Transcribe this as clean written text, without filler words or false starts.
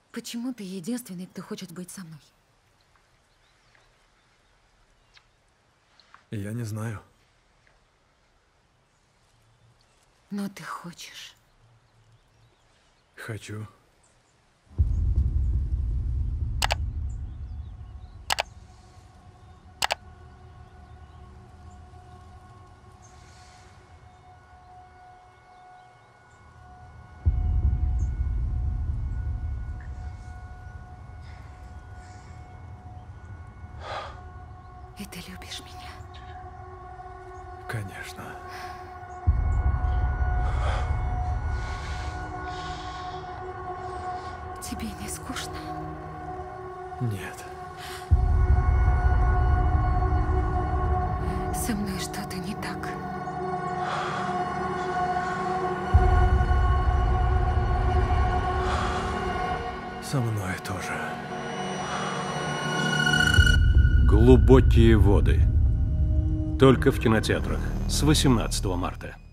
Почему ты единственный, кто хочет быть со мной? Я не знаю. Но ты хочешь. Хочу. И ты любишь меня? Конечно. Тебе не скучно? Нет. Со мной что-то не так. Со мной тоже. Глубокие воды. Только в кинотеатрах с 18 марта.